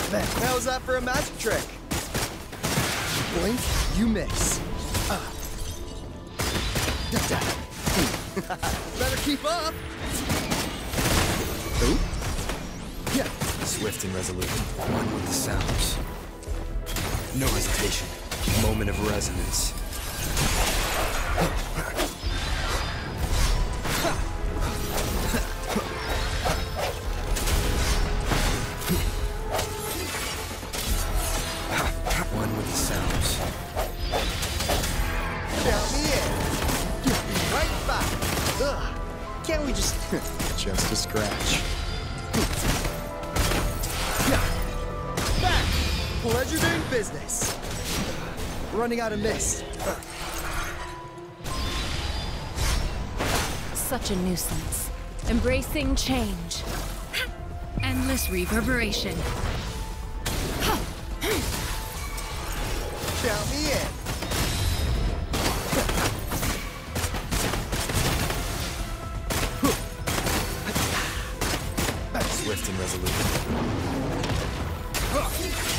How's that for a magic trick? Blink, you miss. Better keep up. Ooh. Yeah. Swift and resolute. One with the sounds. No hesitation. Moment of resonance. One with the sounds. Count me in. Right back. Ugh. Can't we just... Just a scratch. Back. Pleasure doing business. Running out of mist. Such a nuisance. Embracing change. Endless reverberation. Count me in. Swift and resolute.